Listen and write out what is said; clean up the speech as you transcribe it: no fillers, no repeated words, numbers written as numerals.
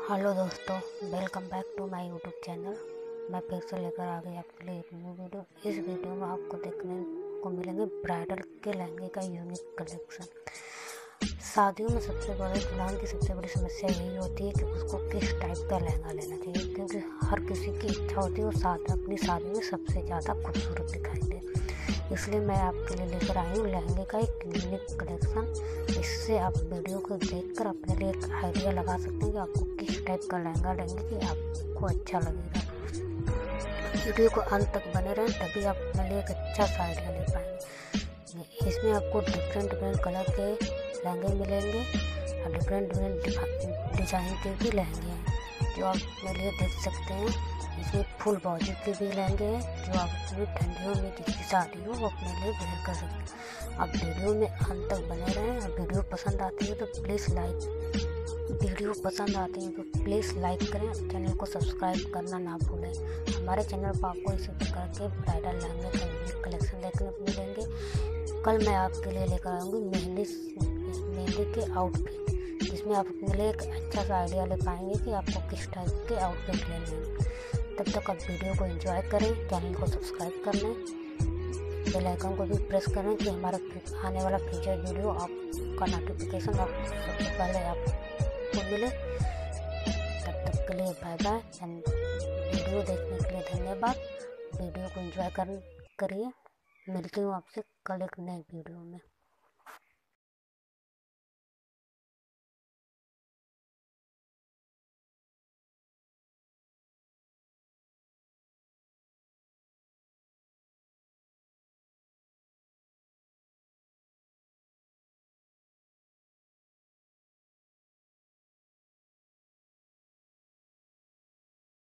Hello दोस्तों, welcome back to my YouTube channel. मैं फिर से लेकर आ गई आपके लिए एक न्यू वीडियो। इस वीडियो में आपको देखने को मिलेंगे ब्राइडल के लहंगे का यूनिक कलेक्शन। शादियों में दुल्हन की सबसे बड़ी समस्या यही होती है कि उसको किस टाइप का लहंगा लेना चाहिए, क्योंकि हर किसी की इच्छा होती है वो अपनी शादी में सबसे ज़्यादा खूबसूरत दिखाई दे। इसलिए मैं आपके लिए लेकर आई हूँ लहंगे का एक यूनिक कलेक्शन। इससे आप वीडियो को देखकर अपने लिए एक आइडिया लगा सकते हैं कि आपको किस टाइप का लहंगा लेंगे कि आपको अच्छा लगेगा। वीडियो को अंत तक बने रहें, तभी आप अपने लिए एक अच्छा सा आइडिया ले पाएंगे। इसमें आपको डिफरेंट कलर के लहंगे मिलेंगे और डिफरेंट डिज़ाइन के भी लहंगे हैं जो आप अपने लिए देख सकते हैं। इसमें फुल बॉडी के भी लहंगे हैं जो आप अपनी ठंडियों में जिसकी शादी हो वो अपने लिए वेयर कर सकते हैं। आप वीडियो में अंत तक बने रहें और वीडियो पसंद आती है तो प्लीज़ लाइक करें। चैनल को सब्सक्राइब करना ना भूलें। हमारे चैनल पर आपको इसी प्रकार के ब्राइडल लहंगे का यूनिक कलेक्शन देखने को मिलेंगे। कल मैं आपके लिए लेकर आऊँगी मेहंदी के आउटफिट, जिसमें आप अपने लिए एक अच्छा सा आइडिया ले पाएंगे कि आपको किस टाइप के आउटफिट लेने हैं। तब तक आप वीडियो को एंजॉय करें, चैनल को सब्सक्राइब कर लें, बेल आइकन को भी प्रेस करें कि हमारा आने वाला फ्यूचर वीडियो आपका नोटिफिकेशन आप सबसे पहले आपको मिले। तब तक के लिए बाय बाय एंड वीडियो देखने के लिए धन्यवाद। वीडियो को एंजॉय करिए। मिलती हूँ आपसे कल एक नए वीडियो में।